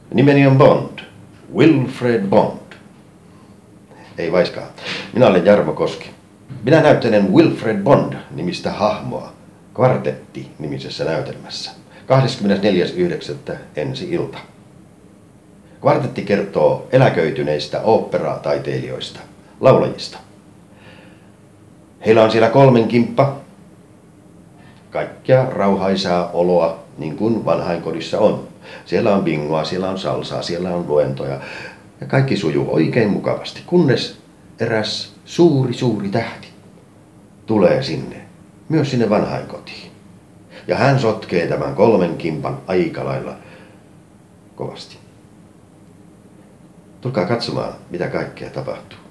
Nimeni on Bond. Wilfred Bond. Ei vaiskaan. Minä olen Jarmo Koski. Minä näyttelen Wilfred Bond-nimistä hahmoa Kvartetti-nimisessä näytelmässä. 24.9. ensi ilta. Kvartetti kertoo eläköityneistä oopperataiteilijoista, laulajista. Heillä on siellä 3 kimppa. Kaikkea rauhaisaa oloa, niin kuin vanhainkodissa on. Siellä on bingoa, siellä on salsaa, siellä on luentoja. Ja kaikki sujuu oikein mukavasti, kunnes eräs suuri tähti tulee sinne, myös sinne vanhainkotiin. Ja hän sotkee tämän 3 kimpan aika lailla kovasti. Tulkaa katsomaan, mitä kaikkea tapahtuu.